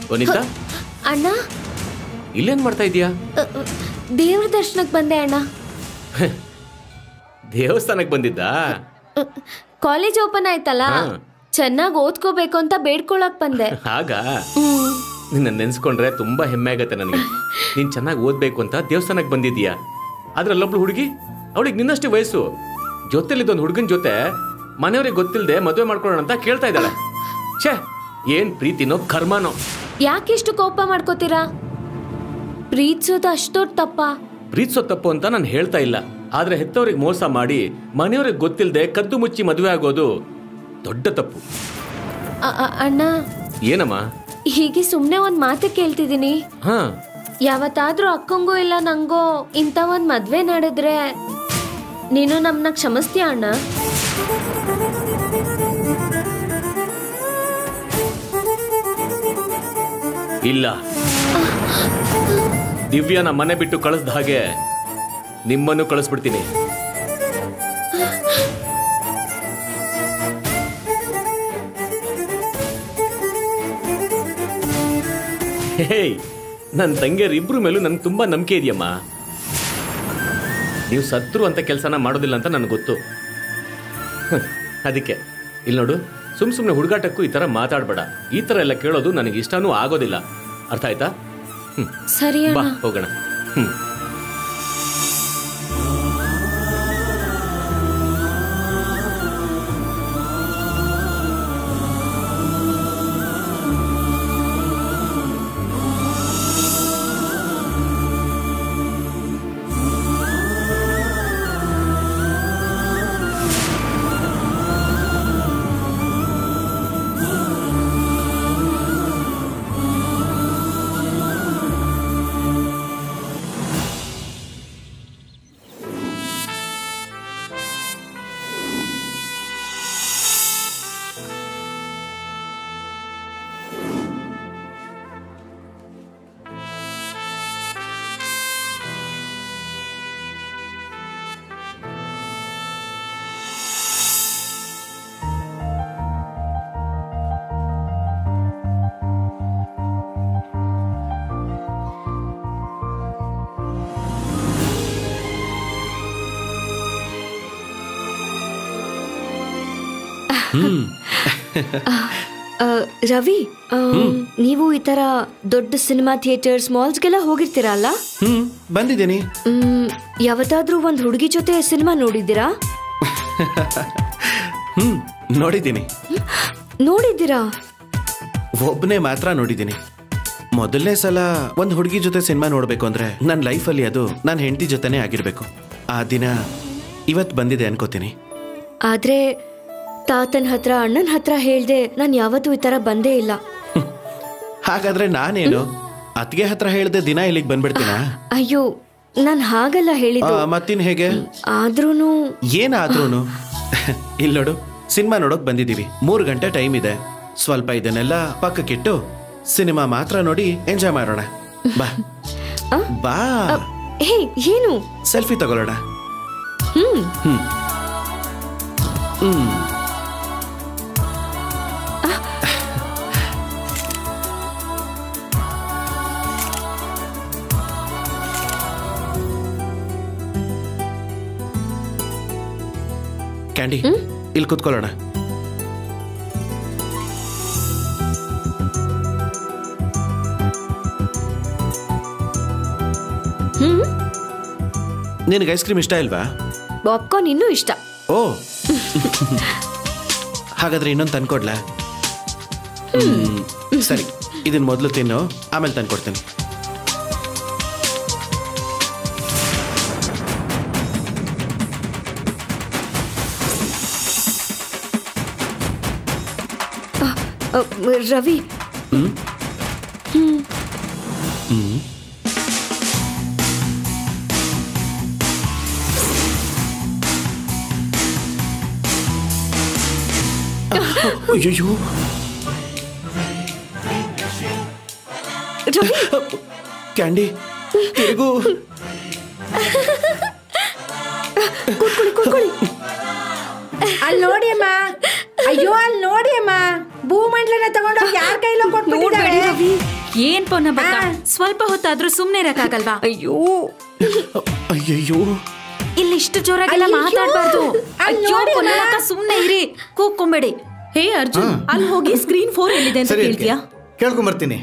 ವನಿತಾ ಅಣ್ಣ ಇಲ್ಲೇನ್ ಮಾಡ್ತಾ ಇದೀಯಾ? ದೇವ್ರ ದರ್ಶನಕ್ಕೆ ಬಂದೆ ಅಣ್ಣ. ದೇವಸ್ಥಾನಕ್ಕೆ ಬಂದಿದ್ದಾ? ಕಾಲೇಜ್ ಓಪನ್ ಆಯ್ತಲ್ಲ, ಚೆನ್ನಾಗಿ ಓದ್ಕೋಬೇಕು ಅಂತ ಬೇಡ್ಕೊಳಕ್ ಬಂದೆ. ಹಾಗಾ? ನಿನ್ನ ನೆನ್ಸ್ಕೊಂಡ್ರೆ ತುಂಬಾ ಹೆಮ್ಮೆ ಆಗತ್ತೆ ನನಗೆ. ನೀನ್ ಚೆನ್ನಾಗಿ ಓದ್ಬೇಕು ಅಂತ ದೇವಸ್ಥಾನಕ್ಕೆ ಬಂದಿದ್ದೀಯಾ. ಆದ್ರೆ ಅಲ್ಲೊಬ್ಳು ಹುಡುಗಿ, ಅವಳಿಗೆ ನಿನ್ನಷ್ಟೇ ವಯಸ್ಸು, ಜೊತೆಲಿದ್ದೊಂದು ಹುಡುಗನ ಜೊತೆ ಮನೆಯವ್ರಿಗೆ ಗೊತ್ತಿಲ್ಲದೆ ಮದುವೆ ಮಾಡ್ಕೊಳ್ಳೋಣ ಅಂತ ಕೇಳ್ತಾ ಇದ್ದಾಳೆ. ಛೇ, ಏನ್ ಪ್ರೀತಿನೋ ಕರ್ಮನೋ. ಯಾಕೆಷ್ಟು ಕೋಪ ಮಾಡ್ಕೋತೀರಾ? ಪ್ರೀತಿಸೋದು ಅಷ್ಟೊಂದು ತಪ್ಪ? ಪ್ರೀತಿಸೋದು ತಪ್ಪು ಅಂತ ನಾನು ಹೇಳ್ತಾ ಇಲ್ಲ, ಆದ್ರೆ ಹೆತ್ತವ್ರಿಗೆ ಮೋಸ ಮಾಡಿ ಮನೆಯವ್ರಿಗೆ ಗೊತ್ತಿಲ್ಲದೆ ಕದ್ದು ಮುಚ್ಚಿ ಮದುವೆ ಆಗೋದು ದೊಡ್ಡ ತಪ್ಪು. ಅಣ್ಣ ಏನಮ್ಮ? ಹೀಗೆ ಸುಮ್ನೆ ಒಂದ್ ಮಾತು ಕೇಳ್ತಿದೀನಿ. ಯಾವತ್ತಾದ್ರೂ ಅಕ್ಕಂಗೂ ಇಲ್ಲ ನಂಗೋ ಇಂತ ಒಂದ್ ಮದ್ವೆ ನಡೆದ್ರೆ ನೀನು ನಮ್ನ ಕ್ಷಮಿಸ್ತೀಯ ಅಣ್ಣ? ಇಲ್ಲ. ದಿವ್ಯಾನ ಮನೆ ಬಿಟ್ಟು ಕಳಿಸ್ದ ಹಾಗೆ ನಿಮ್ಮನ್ನು ಕಳಿಸ್ಬಿಡ್ತೀನಿ. ಹೇಯ್, ನನ್ನ ತಂಗಿಯರಿಬ್ರು ಮೇಲೂ ನನ್ಗೆ ತುಂಬಾ ನಂಬಿಕೆ ಇದೆಯಮ್ಮ. ನೀವು ಸತ್ರು ಅಂತ ಕೆಲಸನ ಮಾಡೋದಿಲ್ಲ ಅಂತ ನನಗೆ ಗೊತ್ತು. ಅದಕ್ಕೆ ಇಲ್ಲಿ ನೋಡು, ಸುಮ್ಮನೆ ಹುಡುಗಾಟಕ್ಕೂ ಈ ತರ ಮಾತಾಡ್ಬೇಡ. ಈ ತರ ಎಲ್ಲ ಕೇಳೋದು ನನಗೆ ಇಷ್ಟನೂ ಆಗೋದಿಲ್ಲ. ಅರ್ಥ ಆಯ್ತಾ? ಸರಿ, ಬಾ ಹೋಗೋಣ. ರವಿ, ನೀವು ಈ ತರ ದೊಡ್ಡ ಸಿನಿಮಾ ಥಿಯೇಟರ್ಸ್ ಮಾಲ್ಸ್ಗೆಲ್ಲ ಹೋಗಿರ್ತೀರಾ ಅಲ್ಲ? ಬಂದಿದ್ದೀನಿ. ಯಾವತ್ತಾದ್ರೂ ಒಂದ್ ಹುಡುಗಿ ಜೊತೆ ಸಿನಿಮಾ ನೋಡಿದ್ದೀರಾ? ನೋಡಿದ್ದೀನಿ. ನೋಡಿದ್ದೀರಾ? ಒಬ್ಬನೇ ಮಾತ್ರ ನೋಡಿದ್ದೀನಿ. ಮೊದಲನೇ ಸಲ ಒಂದ್ ಹುಡುಗಿ ಜೊತೆ ಸಿನಿಮಾ ನೋಡ್ಬೇಕು ಅಂದ್ರೆ ನನ್ನ ಲೈಫಲ್ಲಿ ಅದು ನನ್ನ ಹೆಂಡತಿ ಜೊತೆನೇ ಆಗಿರ್ಬೇಕು. ಆ ದಿನ ಇವತ್ತು ಬಂದಿದೆ ಅನ್ಕೋತೀನಿ. ಆದ್ರೆ ತಾತನ ಹತ್ರ ಅಣ್ಣನ ಹತ್ರ ಹೇಳ್ದೆ ನಾನು ಯಾವತ್ತೂ ಈ ತರ ಬಂದೇ ಇಲ್ಲ. ಹಾಗಾದ್ರೆ ನಾನೇನು ಅತ್ತಿಗೆ ಹತ್ರ ಹೇಳ್ದೆ ದಿನ ಇಲ್ಲಿಗೆ ಬಂದ್ಬಿಡ್ತೀನ? ಅಯ್ಯೋ, ನಾನು ಹಾಗಲ್ಲ ಹೇಳಿದ್ದು. ಮತ್ತಿನ್ ಹೇಗೆ? ಆದ್ರೂನು ಏನಾದ್ರೂನು ಇಲ್ಲಿ ನೋಡು, ಸಿನಿಮಾ ನೋಡೋಕ್ ಬಂದಿದೀವಿ. 3 ಗಂಟೆ ಟೈಮ್ ಇದೆ. ಸ್ವಲ್ಪ ಇದನ್ನೆಲ್ಲ ಪಕ್ಕಕ್ಕಿಟ್ಟು ಸಿನಿಮಾ ಮಾತ್ರ ನೋಡಿ ಎಂಜಾಯ್ ಮಾಡೋಣ. ಬಾ ಬಾ. ಏನು? ಸೆಲ್ಫಿ ತಗೊಳ್ಳೋಣ. ಕ್ಯಾಂಡಿ, ಇಲ್ಲಿ ಕೂತ್ಕೊಳ್ಳೋಣ. ನಿನಗೆ ಐಸ್ ಕ್ರೀಮ್ ಇಷ್ಟ ಇಲ್ವಾ? ಪಾಪ್ಕಾರ್ನ್ ಇನ್ನೂ ಇಷ್ಟ. ಓ, ಹಾಗಾದ್ರೆ ಇನ್ನೊಂದು ತಂದ್ಕೊಡ್ಲಾ? ಸರಿ, ಇದನ್ನ ಮೊದಲು ತಿನ್ನು, ಆಮೇಲೆ ತಂದ್ಕೊಡ್ತೀನಿ. ರವಿ, ಅಯ್ಯೋ, ಕ್ಯಾಂಡಿ ತಿರುಗು. ಅಲ್ಲಿ ನೋಡಿ ಅಮ್ಮ. ಅಯ್ಯೋ, ಅಲ್ಲಿ ನೋಡಿ ಅಮ್ಮ, ಭೂಮಂಡಲನ ತಗೊಂಡು ಯಾರ ಕೈಲೋ ಕೊಟ್ಬಿಟ್ಟಿದ್ದಾರೆ. ಏನ್ ಪೊನ್ನ ಬಕ್ಕ ಸ್ವಲ್ಪ ಹೊತ್ತಾದ್ರೂ ಸುಮ್ನೆ ಇರಕ್ಕಾಗಲ್ವಾ? ಅಯ್ಯೋ ಅಯ್ಯಯ್ಯೋ ಇಲ್ಲಿ ಇಷ್ಟು ಜೋರಾಗೆಲ್ಲ ಮಾತಾಡ್ಬಾರ್ದು. ಅಯ್ಯೋ ಪೊನ್ನಕ್ಕ ಸುಮ್ನೆ ಇರಿ, ಕೂಕೊಂಬೇಡಿ. ಹೇ ಅರ್ಜುನ್, ಅಲ್ಲಿ ಹೋಗಿ ಸ್ಕ್ರೀನ್ 4 ಎಲ್ಲಿದೆ ಅಂತ ಕೇಳ್ತೀಯಾ? ಕೇಳ್ಕೊಂಬರ್ತೀನಿ.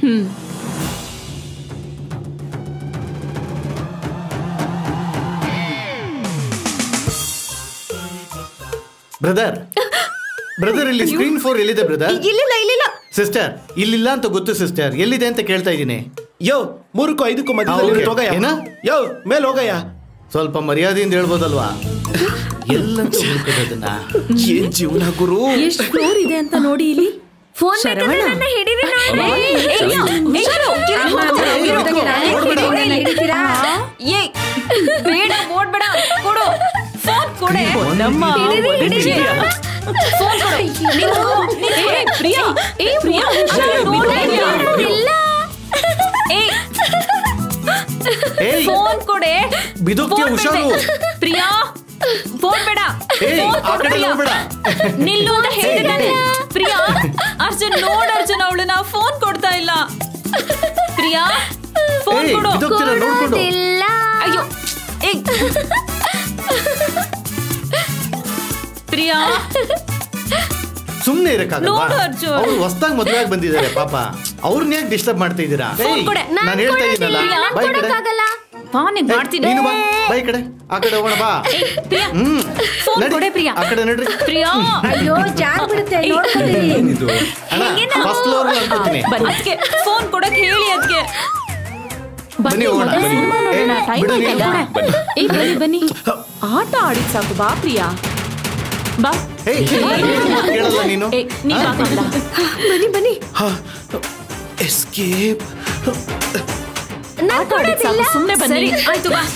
ಬ್ರದರ್ ಇಲ್ಲಿ ಸ್ಕ್ರೀನ್ 4 ಎಲ್ಲಿದೆ ಬ್ರದರ್? ಇಲ್ಲ ಸಿಸ್ಟರ್ ಇಲ್ಲಿಲ್ಲ ಅಂತ ಗೊತ್ತು ಸಿಸ್ಟರ್, ಎಲ್ಲಿದೆ ಅಂತ ಕೇಳ್ತಾ ಇದ್ದೀನಿ. ಯೋ 3ಕ್ಕೂ 5ಕ್ಕೂ ಮಧ್ಯದಲ್ಲಿ ಹೋಗಯ್ಯ. ಏನ? ಯೋ ಮೇಲೆ ಹೋಗಯ್ಯ. ಸ್ವಲ್ಪ ಮರ್ಯಾದೆಯಿಂದ ಹೇಳ್ಬೋದಲ್ವಾ? ಎಲ್ಲಂತ ಹುಡುಕೋದನ್ನ. ಏನ್ ಜೀವನ ಗುರು. ಎಷ್ಟು ಫ್ಲೋರ್ ಇದೆ ಅಂತ ನೋಡಿ ಇಲ್ಲಿ. ಫೋನ್ ಹಿಡಿರಿ. ಬೇಡ ಓಡ್ಬೇಡ, ಕೊಡು ಫೋನ್ ಕೊಡೆ. ಫೋನ್ ಫೋನ್ ಕೊಡೆ. ಹುಷಾರು ಪ್ರಿಯಾ, ಫೋನ್ ಬೇಡ. ನಿಲ್ಲು ಅಂತ ಹೇಳಿದಾನೆ. ಪ್ರಿಯಾ, ಅರ್ಜುನ್ ನೋಡ್ ಅರ್ಜುನ್, ಅವಳನ್ನ ಫೋನ್ ಕೊಡ್ತಾ ಇಲ್ಲ. ಪ್ರಿಯಾ ಫೋನ್ ಕೊಡು. ಅಯ್ಯೋ ಪ್ರಿಯಾ ಸುಮ್ನೆ ಇರಕ್ಕಾಗಲ್ವಾ? ನೋಡು ಅರ್ಜುನ್. ಅವ್ರು ಹೊಸದಾಗಿ ಮದುವೆ ಆಗಿ ಬಂದಿದ್ದಾರೆ ಪಾಪ, ಅವ್ರನ್ನ ಯಾಕೆ ಡಿಸ್ಟರ್ಬ್ ಮಾಡ್ತಾ ಇದ್ದೀರಾ? ನಾನು ಹೇಳ್ತಾ ಇದ್ದೀನಲ್ಲ, ಬಾಯ್ ಕಡೆ ಫೋನಿಗೆ ಮಾಡ್ತೀನಿ. ನೀನು ಬಾ, ಬಾಯ್ ಕಡೆ, ಆ ಕಡೆ ಹೋಗೋಣ ಬಾ. ಫೋನ್ ಕೊಡೆ ಪ್ರಿಯಾ. ಆ ಕಡೆ ನಡ್ರಿ. ಪ್ರಿಯಾ ಅಯ್ಯೋ ಜಾಗ ಬಿಡುತ್ತೆ, ನೋಡ್ಕೊಳ್ಳಿ. ಅಣ್ಣ ಫಸ್ಟ್ ಫ್ಲೋರ್ ಅನ್ಕೋತೀನಿ. ಅದಕ್ಕೆ ಫೋನ್ ಕೊಡಕ್ ಹೇಳಿ. ಅದಕ್ಕೆ ಬನ್ನಿ ಹೋಗೋಣ. ಬನ್ನಿ ಆಟ ಆಡಿದ್ ಸಾಕು. ಬಾ ಪ್ರಿಯಾ ಬಾ. ಕೇಳಲ್ಲ ನೀನು. ಬನ್ನಿ ಎಸ್ಕೇಪ್. ಆಟ ಆಡಿದ್ ಸಾಕು, ಸುಮ್ನೆ ಬನ್ನಿ. ಆಯ್ತು ಬಾ.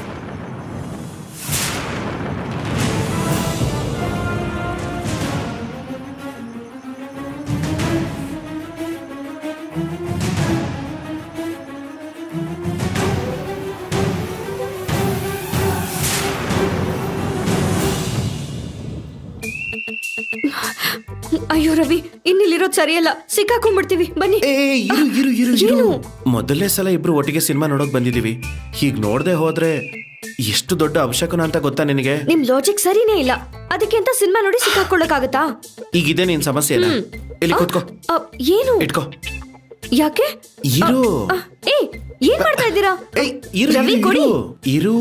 ಅಯ್ಯೋ ರವಿ, ಇನ್ನಿಲ್ಲಿರೋದು ಸರಿಯಲ್ಲ, ಸಿಕ್ಕಾಕೊಂಡ್ಬಿಡ್ತೀವಿ. ಬನ್ನಿ. ಇರು. ಮೊದಲನೇ ಸಲ ಇಬ್ರು ಒಟ್ಟಿಗೆ ಸಿನಿಮಾ ನೋಡೋಕ್ ಬಂದಿದೀವಿ. ಹೀಗ್ ನೋಡ್ದೆ ಹೋದ್ರೆ ಎಷ್ಟು ದೊಡ್ಡ ಅವಶ್ಯಕನ ಅಂತ ಗೊತ್ತಾ ನಿನಗೆ? ನಿಮ್ ಲಾಜಿಕ್ ಸರಿನೇ ಇಲ್ಲ. ಅದಕ್ಕೆ ಅಂತ ಸಿನಿಮಾ ನೋಡಿ ಸಿಕ್ಕಾಕೊಳ್ಳಕ್ಕಾಗತ್ತಾ? ಈಗಿದೆ ನಿನ್ ಸಮಸ್ಯೆ. ಇಲ್ಲಿ ಕೂತ್ಕೋ. ಏನು ಇಟ್ಕೋ. ಯಾಕೆ? ಇರು. ಏನ್ ಮಾಡ್ತಾ ಇದ್ದೀರಾ? ರವಿ ಕೊಡಿ. ಇರು.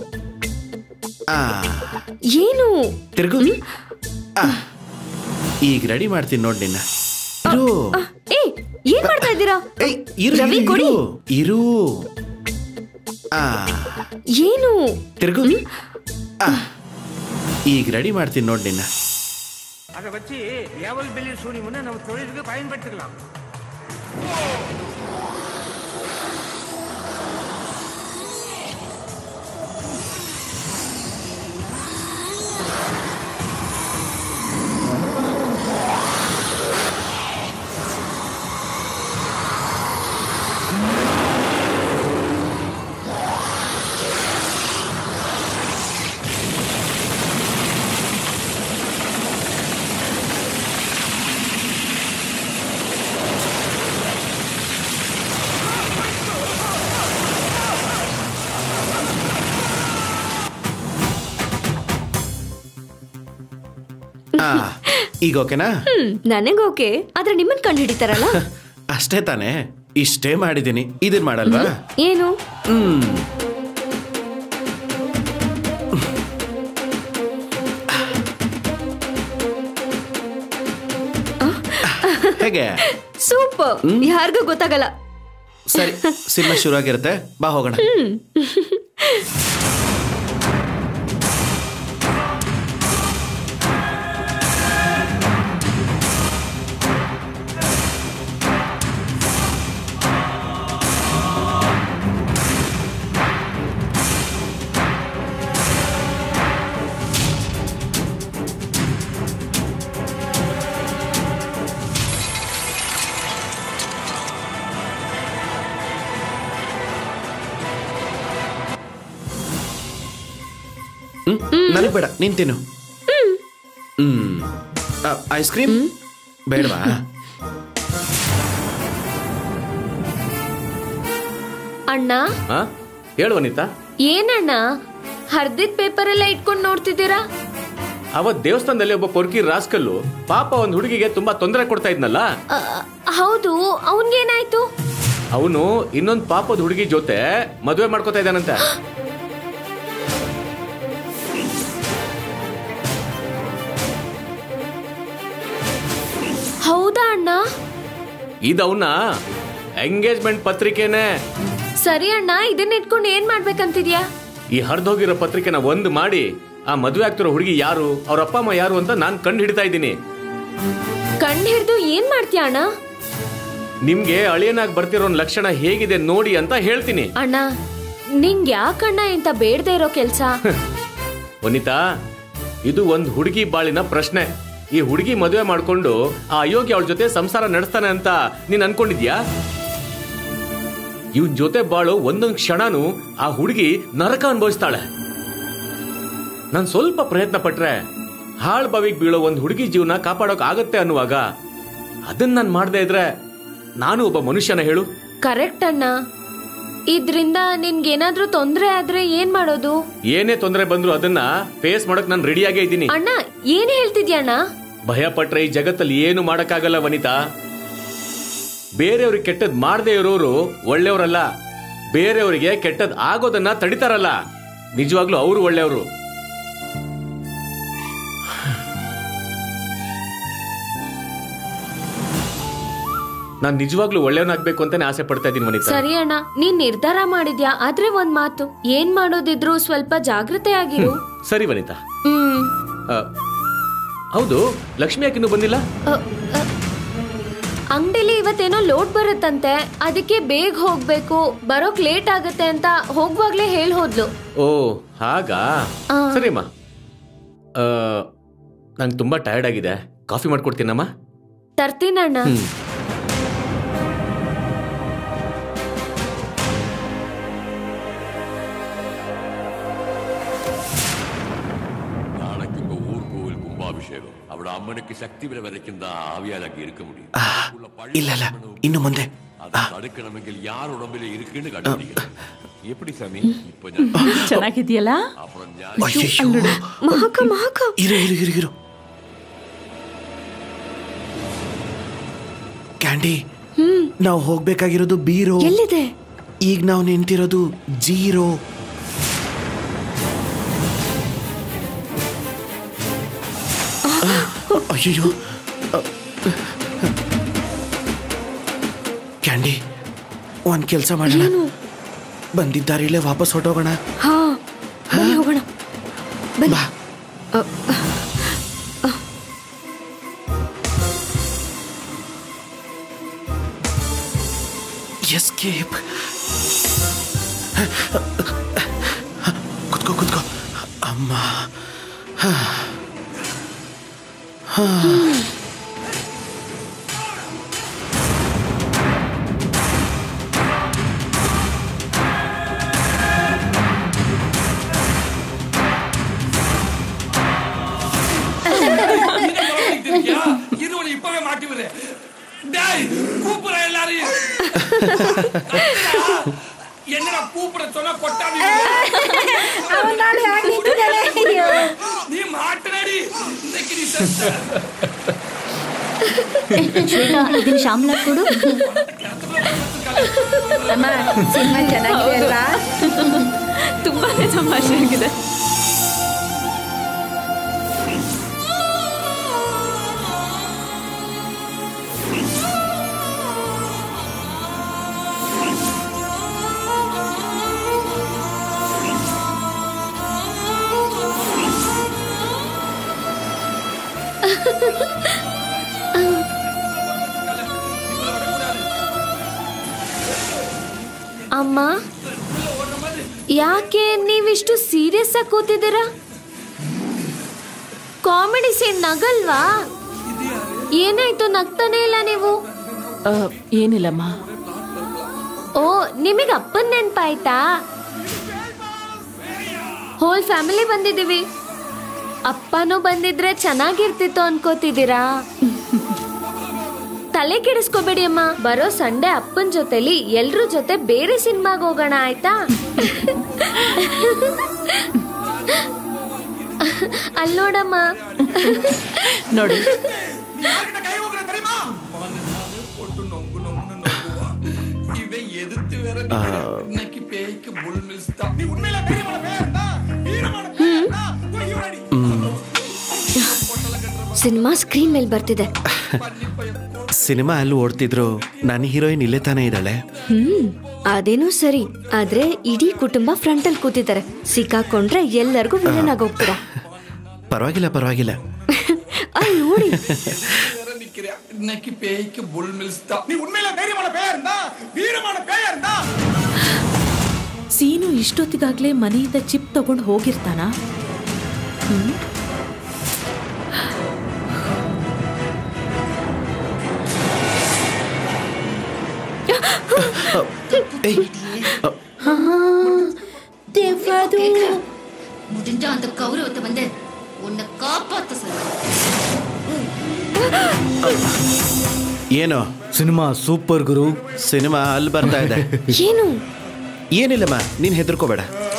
ಏನು? ತಿರ್ಗು. ಈಗ ರೆಡಿ ಮಾಡ್ತೀನಿ ನೋಡ್ ನಿನ್ನ. ಏನ್ ಮಾಡ್ತಾ ಇದ್ದೀರಾ? ರವಿ ಕೊಡಿ. ಇರು. ಏನು? ತಿರ್ಗು. ಈಗ ರೆಡಿ ಮಾಡ್ತೀನಿ ನೋಡ್ ನಿನ್ನ. அதை வச்சு ஏவல் பில்லில் சூனியம்னா நம்ம தொழிலுக்கு பயன்படுத்திக்கலாம். ಈಗ ಓಕೆನಾ? ನನಗೋಕೆ, ಆದ್ರೆ ನಿಮ್ಮನ್ ಕಂಡು ಹಿಡಿತಾರಲ್ಲ. ಅಷ್ಟೇ ತಾನೇ, ಇಷ್ಟೇ ಮಾಡಿದೀನಿ. ಇದನ್ ಮಾಡಲ್ವಾ? ಏನು? ಹೇಗೆ? ಸೂಪರ್. ಯಾರಿಗೂ ಗೊತ್ತಾಗಲ್ಲ. ಸರಿ, ಸಿನಿಮಾ ಶುರು ಆಗಿರುತ್ತೆ, ಬಾ ಹೋಗೋಣ. ನನಗ್ ಬೇಡ, ನೀನ್ ತಿನ್ನು. ಐಸ್ ಕ್ರೀಮ್ ಬೇಡವಾ? ಅಣ್ಣ ಹೇಳು ವನಿತಾ. ಏನಣ್ಣ ಹರ್ದಿದ್ ಪೇಪರ್ ಎಲ್ಲ ಇಟ್ಕೊಂಡು ನೋಡ್ತಿದ್ದೀರಾ? ಅವತ್ ದೇವಸ್ಥಾನದಲ್ಲಿ ಒಬ್ಬ ಪೊರ್ಕಿ ರಾಸ್ಕಲ್ಲು ಪಾಪ ಒಂದ್ ಹುಡುಗಿಗೆ ತುಂಬಾ ತೊಂದರೆ ಕೊಡ್ತಾ ಇದ್ನಲ್ಲ. ಹೌದು, ಅವನ್ಗೇನಾಯ್ತು? ಅವನು ಇನ್ನೊಂದ್ ಪಾಪದ ಹುಡುಗಿ ಜೊತೆ ಮದುವೆ ಮಾಡ್ಕೋತಾ ಇದ್ದಾನಂತೆ. ಹೌದಾ ಅಣ್ಣ? ಇದವನ್ನ ಎಂಗೇಜ್ಮೆಂಟ್ ಪತ್ರಿಕೆನೆ. ಸರಿ ಅಣ್ಣ, ಇದನ್ನ ಇಟ್ಕೊಂಡು ಏನ್ ಮಾಡ್ಬೇಕಂತಿದ್ಯಾ? ಈ ಹರಿದೋಗಿರೋ ಪತ್ರಿಕೆನ ಒಂದು ಮಾಡಿ ಆ ಮದುವೆ ಆಗ್ತಿರೋ ಹುಡುಗಿ ಯಾರು, ಅವ್ರ ಅಪ್ಪ ಅಮ್ಮ ಯಾರು ಅಂತ ನಾನ್ ಕಂಡು ಹಿಡಿತಾ ಇದ್ದೀನಿ. ಕಂಡು ಹಿಡಿದು ಏನ್ ಮಾಡ್ತೀಯ ಅಣ್ಣ? ನಿಮ್ಗೆ ಅಳಿಯನಾಗಿ ಬರ್ತಿರೋ ಲಕ್ಷಣ ಹೇಗಿದೆ ನೋಡಿ ಅಂತ ಹೇಳ್ತೀನಿ. ಅಣ್ಣ, ನಿಂಗ್ ಯಾಕಣ್ಣ ಇಂತ ಬೇಡದೆ ಇರೋ ಕೆಲ್ಸ? ವನಿತಾ, ಇದು ಒಂದ್ ಹುಡುಗಿ ಬಾಳಿನ ಪ್ರಶ್ನೆ. ಈ ಹುಡುಗಿ ಮದುವೆ ಮಾಡ್ಕೊಂಡು ಆ ಅಯೋಗ್ಯ ಅವಳ ಜೊತೆ ಸಂಸಾರ ನಡೆಸ್ತಾನೆ ಅಂತ ನೀನ್ ಅನ್ಕೊಂಡಿದ್ಯಾ? ಇವನ್ ಜೊತೆ ಬಾಳು ಒಂದೊಂದ್ ಕ್ಷಣನೂ ಆ ಹುಡುಗಿ ನರಕ ಅನುಭವಿಸ್ತಾಳೆ. ನಾನ್ ಸ್ವಲ್ಪ ಪ್ರಯತ್ನ ಪಟ್ರೆ ಹಾಳ್ ಬಾವಿಗೆ ಬೀಳೋ ಒಂದ್ ಹುಡುಗಿ ಜೀವನ ಕಾಪಾಡೋಕ್ ಆಗತ್ತೆ ಅನ್ನುವಾಗ ಅದನ್ನ ನಾನ್ ಮಾಡದೇ ಇದ್ರೆ ನಾನು ಒಬ್ಬ ಮನುಷ್ಯನ ಹೇಳು? ಕರೆಕ್ಟ್ ಅಣ್ಣ. ಇದ್ರಿಂದ ನಿನ್ಗೇನಾದ್ರೂ ತೊಂದ್ರೆ ಆದ್ರೆ ಏನ್ ಮಾಡೋದು? ಏನೇ ತೊಂದರೆ ಬಂದ್ರು ಅದನ್ನ ಫೇಸ್ ಮಾಡಕ್ ನಾನು ರೆಡಿಯಾಗೇ ಇದ್ದೀನಿ. ಅಣ್ಣ, ಏನ್ ಹೇಳ್ತಿದ್ಯಣ್ಣ? ಭಯ ಪಟ್ರೆ ಈ ಜಗತ್ತಲ್ಲಿ ಏನು ಮಾಡಕ್ಕಾಗಲ್ಲ ವನಿತಾ. ಬೇರೆಯವ್ರಿಗೆ ಕೆಟ್ಟದ್ ಮಾಡದೇ ಇರೋರು ಒಳ್ಳೆಯವರಲ್ಲ, ಬೇರೆಯವರಿಗೆ ಕೆಟ್ಟದ್ ಆಗೋದನ್ನ ತಡಿತಾರಲ್ಲ, ನಿಜವಾಗ್ಲೂ ಅವರು ಒಳ್ಳೆಯವರು. ನಾನ್ ನಿಜವಾಗ್ಲೂ ಒಳ್ಳೆಯವನಾಗ್ಬೇಕು ಅಂತಾನೆ ಆಸೆ ಪಡ್ತಾ ಇದ್ದೀನಿ ವನಿತಾ. ಸರಿ ಅಣ್ಣ, ನೀನ್ ನಿರ್ಧಾರ ಮಾಡಿದ್ಯಾ. ಆದ್ರೆ ಒಂದ್ ಮಾತು, ಏನ್ ಮಾಡೋದಿದ್ರು ಸ್ವಲ್ಪ ಜಾಗೃತೆ ಆಗಿರು. ಸರಿ ವನಿತಾ. ಹೌದು, ಲಕ್ಷ್ಮಿ ಯಾಕಿನ್ನೂ ಬಂದಿಲ್ಲ? ಅಂಗಡಿಲಿ ಇವತ್ತೇನೋ ಲೋಡ್ ಬರುತ್ತಂತೆ, ಅದಕ್ಕೆ ಬೇಗ ಹೋಗ್ಬೇಕು, ಬರೋಕ್ ಲೇಟ್ ಆಗತ್ತೆ ಅಂತ ಹೋಗುವಾಗ್ಲೇ ಹೇಳಿ ಹೋದ್ಲು. ಓ ಹಾಗಾ? ಸರಿಮ್ಮ. ನಂಗೆ ತುಂಬಾ ಟಯರ್ಡ್ ಆಗಿದೆ, ಕಾಫಿ ಮಾಡ್ಕೊಡ್ತೀನಮ್ಮ. ತರ್ತೀನಣ್ಣ. அவட அம்மனுக்கு சக்தி வர வரைக்கும் தான் ஆவியால் அங்கே இருக்க முடியும். இல்ல இல்ல, இன்னும் முந்தே தடுக்கണമെങ്കിൽ யார் உடம்பில் இருக்குன்னு கண்டுபிடிக்கணும். எப்படி சாமி? இப்போ ಚೆನ್ನಾಗಿದೆಯಲ್ಲ? அப்புறம் ಮಹಾಕ ಮಹಾಕ ಇರು ಇರು ಇರು ಇರು. ಕ್ಯಾಂಡಿ, ನಾವು ಹೋಗ್ಬೇಕಾಗಿರೋದು ಬೀರೋ. ಎಲ್ಲಿದೆ? ಈಗ ನಾವು ನಿಂತಿರೋದು ಜೀರೋ. ಅಯ್ಯೋ ಕ್ಯಾಂಡಿ, ಒಂದ್ ಕೆಲಸ ಮಾಡೋಣ, ಬಂದಿದ್ದಾರಿಲ್ಲೇ ವಾಪಸ್ ಹೊಟ್ಟೋಗೋಣ. ಹಾ, ಹೋಗೋಣ. ಬಾ. ಎಸ್ಕೇಪ್. ಕುತ್ಕೋ ಕುತ್ಕೋ ಅಮ್ಮ. இருவனை இப்பவே மாட்டி விடு. டேய், கூப்பிடுற எல்லாரையும். என்னடா கூப்பிட சொன்னா கொட்டாவி. அவனால ஆடிட்டே நீ மாட்டறடி. இன்னைக்கு நீ செத்த. ಶ್ವೇತಾ, ಇದನ್ನ ಶ್ಯಾಮ್ಲಾ ಕೊಡು. ಅಮ್ಮ, ಸಿನಿಮಾ ಚೆನ್ನಾಗಿದೆ ಅಲ್ವಾ? ತುಂಬಾನೇ ತಮಾಷೆ ಆಗಿದೆ. ಅಮ್ಮ, ಯಾಕೆ ನೀವಿಷ್ಟು ಸೀರಿಯಸ್ ಆಗಿ ಕೂತಿದ್ದೀರಾ? Comedy scene ನಗಲ್ವಾ? ಏನಾಯ್ತು, ನಗ್ತಾನೆ ಇಲ್ಲ ನೀವು? ಏನಿಲ್ಲಮ್ಮ. ಓ, ನಿಮಗೆ ಅಪ್ಪನ ನೆನ್ಪಾಯ್ತಾ? ಹೋಲ್ ಫ್ಯಾಮಿಲಿ ಬಂದಿದ್ದೀವಿ. ಅಪ್ಪನೂ ಬಂದಿದ್ರೆ ಚೆನ್ನಾಗಿರ್ತಿತ್ತು ಅನ್ಕೋತಿದ್ದೀರಾ? ತಲೆ ಕೆಡಿಸ್ಕೋಬೇಡಿ ಅಮ್ಮ. ಬರೋ ಸಂಡೆ ಅಪ್ಪನ ಜೊತೆಲಿ ಎಲ್ರ ಜೊತೆ ಬೇರೆ ಸಿನಿಮಾಗ್ ಹೋಗೋಣ ಆಯ್ತಾ? ಅಲ್ಲಿ ನೋಡಮ್ಮ ನೋಡಿ. ಸಿನಿಮಾ ಸ್ಕ್ರೀನ್ ಮೇಲೆ ಬರ್ತಿದೆ. ಸಿನಿಮಾ ಅಲ್ಲಿ ಓಡ್ತಿದ್ರು, ನನ್ನ ಹೀರೋಯಿನ್ ಇಲ್ಲೇ ತಾನೇ ಇದ್ದಾಳೆ. ಅದೇನೂ ಸರಿ, ಆದ್ರೆ ಇಡೀ ಕುಟುಂಬ ಫ್ರಂಟ್ ಅಲ್ಲಿ ಕೂತಿದ್ದಾರೆ. ಸಿಕ್ಕಾಕೊಂಡ್ರೆ ಎಲ್ಲರಿಗೂ ವಿಲನ್ ಆಗೋಗ್ತೀರಾ. ಪರವಾಗಿಲ್ಲ ಪರವಾಗಿಲ್ಲ. ಅಲ್ಲಿ ನೋಡಿ. ಸೀನು ಇಷ್ಟೊತ್ತಿಗಾಗ್ಲೇ ಮನೆಯಿಂದ ಚಿಪ್ ತಗೊಂಡು ಹೋಗಿರ್ತಾನ? முடிஞ்ச அந்த கௌரவத்தை வந்து உன்னை காப்பாத்த சொல்ல. ಏನೋ ಸಿನಿಮಾ ಸೂಪರ್ ಗುರು. ಸಿನಿಮಾ ಅಲ್ಲಿ ಬರ್ತಾ ಇದೆ. ಏನು? ಏನಿಲ್ಲಮ್ಮ, ನೀನ್ ಹೆದರ್ಕೋಬೇಡ.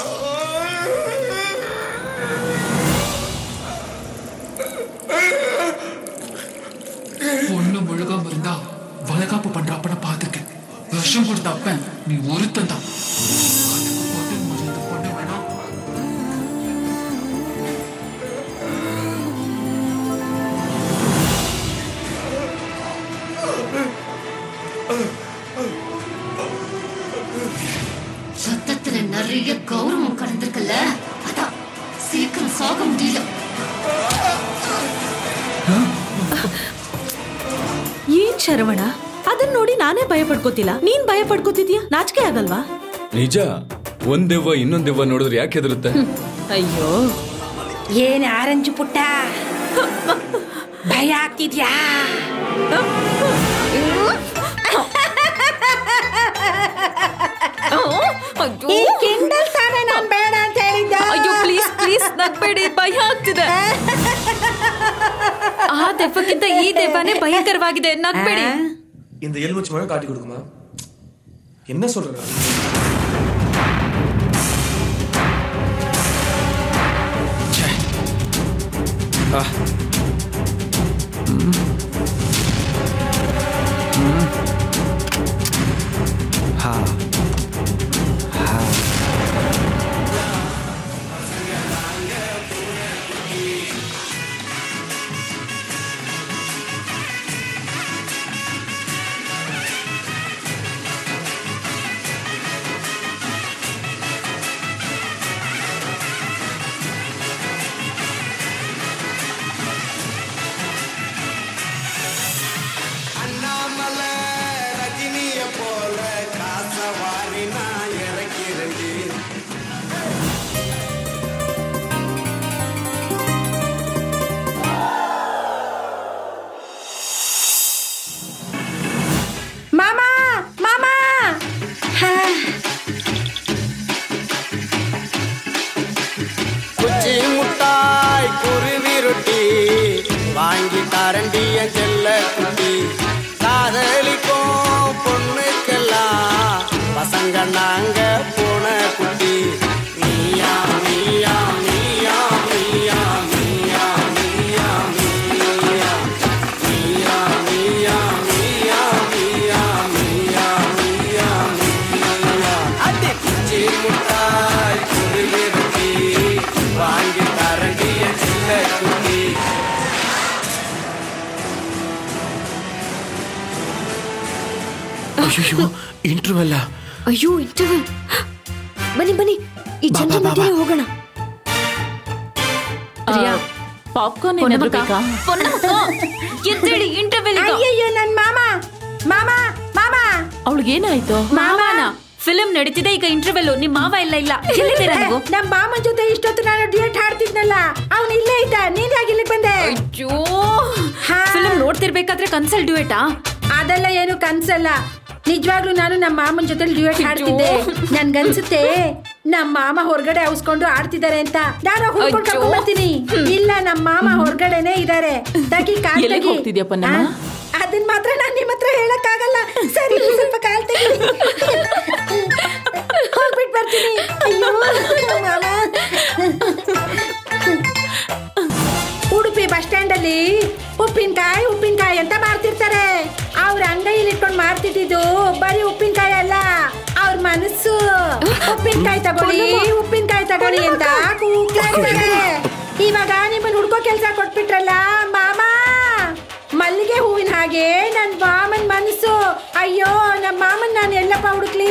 பொண்ணு முழுகாம இருந்தா வளகாப்பு பண்ற அப்பனை பார்த்திருக்கேன். விஷம் கொடுத்த அப்பன் நீ ஒருத்தன் தான். சத்தத்துல நிறைய கௌரவம் கடந்திருக்கல, அதான் சீக்கிரம் சாக முடியல. ಏನ್ ಶರವಣ, ಅದನ್ನ ನೋಡಿ ನಾನೇ ಭಯ ಪಡ್ಕೋತಿಲ್ಲ, ನೀನ್ ಭಯ ಪಡ್ಕೋತಿದ್ಯಾ? ನಾಚಿಕೆ ಆಗಲ್ವಾ? ನಿಜ, ಒಂದ್ ದೆವ್ವ ಇನ್ನೊಂದ್ ದೆವ್ವ ನೋಡಿದ್ರೆ ಯಾಕೆ ಹೆದರುತ್ತೆ? ಅಯ್ಯೋ, ಏನ್ ಆರೆಂಜ್ ಪುಟ್ಟ, ಭಯ ಆಗ್ತಿದ್ಯಾ? ಈ ಕಿಂಡಲ್ ತಾನೇ ನಾನ್ ಬೇಡ ಅಂತ ಹೇಳಿದ್ದೆ. ಅಯ್ಯೋ ಪ್ಲೀಸ್ ಪ್ಲೀಸ್ ನಗ್ಬೇಡಿ, ಭಯ ಆಗ್ತಿದೆ. ಆ ದೆವ್ವಕ್ಕಿಂತ ಈ ದೆವ್ವನೇ ಭಯಂಕರವಾಗಿದೆ, ನಗ್ಬೇಡಿ. இந்த எலுமிச்சை மழை காட்டி கொடுக்குமா? என்ன சொல்ற? வாங்கி தாரண்டிய செல்ல குட்டி, காதலிக்கும் பொண்ணுக்கெல்லாம் பசங்க நாங்க போன குட்டி. நீயா நீயா நீயா நீயா நீயா நீயா நீயா நீயா நீயா நீயா நீயா நீயா நீயா நீயா அடி குச்சி முட்டாய் குருவி ரொட்டி, வாங்கி தாரண்டிய செல்ல குட்டி. ಅಯ್ಯೋ, ಇಂಟರ್ವಲ್. ಅಯ್ಯೋ, ಇಂಟರ್ವಲ್. ಬನ್ನಿ ಬನ್ನಿ, ಈ ಜನರ ಮಧ್ಯೆ ಹೋಗೋಣ. ಪಾಪ್ಕಾರ್ನ್ ಏನಾದ್ರು ಬೇಕಾ? ಎದ್ದೇಳಿ, ಇಂಟರ್ವೆಲ್. ಅಯ್ಯಯ್ಯೋ, ನನ್ ಮಾಮ ಮಾಮ ಮಾಮ. ಅವಳಿಗೇನಾಯ್ತು? ಮಾಮನ ಫಿಲ್ಮ್ ನಡೀತಿದೆ, ಈಗ ಇಂಟರ್ವೆಲ್. ನಿಮ್ ಮಾವ ಇಲ್ಲ ಇಲ್ಲ, ಎಲ್ಲಿದ್ದೀರಾ ನೀವು? ನಮ್ ಮಾಮನ ಜೊತೆ ಇಷ್ಟೊತ್ತು ನಾನು ಡಿಯೇಟ್ ಹಾಡ್ತಿದ್ನಲ್ಲ, ಅವ್ನು ಇಲ್ಲೇ ಇದ್ದ. ನೀನ್ ಯಾಕೆ ಇಲ್ಲಿ ಬಂದೆ? ಅಯ್ಯೋ, ಫಿಲ್ಮ್ ನೋಡ್ತಿರ್ಬೇಕಾದ್ರೆ ಕನ್ಸಲ್ ಡ್ಯೂಯೇಟಾ? ಅದೆಲ್ಲ ಏನು ಕನ್ಸಲ್ಲ, ನಿಜವಾಗ್ಲೂ ನಾನು ನಮ್ಮ ಮಾಮನ ಜೊತೆ ಡ್ಯೂಯೇಟ್ ಹಾಡ್ತಿದ್ದೆ. ನನ್ಗನ್ಸುತ್ತೆ ನಮ್ಮ ಮಾಮ ಹೊರಗಡೆ ಔಸ್ಕೊಂಡು ಆಡ್ತಿದ್ದಾರೆ ಅಂತ. ನಾನು ಹುಡ್ಕೊಂಡು ಬರ್ತೀನಿ. ಇಲ್ಲ, ನಮ್ಮ ಮಾಮ ಹೊರಗಡೆನೆ ಇದಾರೆ. ತಗಿ ಕಾಲ್ ತಗಿ. ಹೋಗ್ತಿದ್ಯಪ್ಪ? ಅದನ್ನ ಮಾತ್ರ ನಾನು ನಿಮ್ಮ ಹೇಳಕ್ಕಾಗಲ್ಲ. ಸರಿ ಸ್ವಲ್ಪ ಕಾಲ್ ತೆಗಿ. ಹೋಗ್ಬಿಟ್ಟು ಬರ್ತೀನಿ. ಅಯ್ಯೋ ಮಾಮ. ಉಡುಪಿ ಬಸ್ ಸ್ಟ್ಯಾಂಡ್ ಅಲ್ಲಿ ಉಪ್ಪಿನಕಾಯಿ ಅಂತ ಮಾರ್ತಿರ್ತಾರೆ. ಅವ್ರ ಅಂಗೈಯಲ್ಲಿ ಇಟ್ಕೊಂಡು ಮಾರ್ತಿದ್ದು ಬರೀ ಉಪ್ಪಿನಕಾಯಿ ಅಲ್ಲ, ಅವ್ರ ಮನಸ್ಸು. ಉಪ್ಪಿನಕಾಯಿ ತಗೊಳ್ಳಿ ಅಂತ ಕೂಗ್ತಾರೆ. ಇವಾಗ ನಿಮ್ಮನ್ನ ಹುಡ್ಕೋ ಕೆಲ್ಸ ಕೊಟ್ಬಿಟ್ರಲ್ಲ ಮಾಮ. ಮಲ್ಲಿಗೆ ಹೂವಿನ ಹಾಗೆ ನನ್ ಮಾಮನ್ ಮನಸ್ಸು. ಅಯ್ಯೋ ನಮ್ಮ ಮಾಮನ್ ನಾನು ಎಲ್ಲಪ್ಪ ಹುಡುಕ್ಲಿ?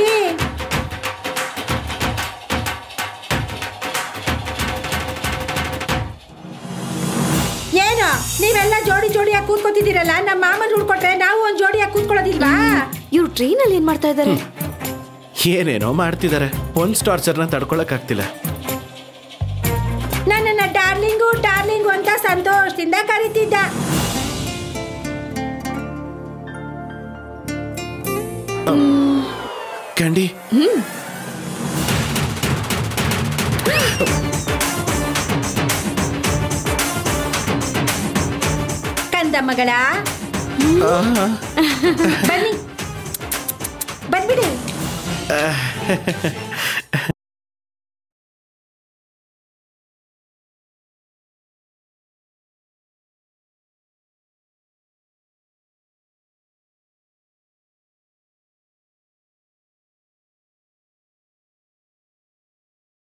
ಏನು ನೀವೆಲ್ಲ ಜೋಡಿಯಾಗಿ ಕೂತ್ಕೊತಿದ್ದೀರಲ್ಲ, ನಮ್ಮ ಮಾಮನ್ ಹುಡ್ಕೊಟ್ರೆ ನಾವು ಒಂದ್ ಜೋಡಿಯಾಗಿ ಕೂತ್ಕೊಳ್ಳೋದಿಲ್ವಾ? ಇವ್ರು ಟ್ರೈನ್ ಅಲ್ಲಿ ಏನ್ ಮಾಡ್ತಾ ಇದಾರೆ? ಏನೇನೋ ಮಾಡ್ತಿದ್ದಾರೆ. ಒಂದ್ ಟಾರ್ಚರ್ನ ತಡ್ಕೊಳಕ್ ಆಗ್ತಿಲ್ಲ. ನನ್ನನ್ನ ಡಾರ್ಲಿಂಗು ಅಂತ ಸಂತೋಷದಿಂದ ಕರೀತಿದ್ದ. ಕಂಡಿ ಕಂದ ಮಗಳ ಬನ್ನಿ ಬಂದ್ಬಿಡಿ.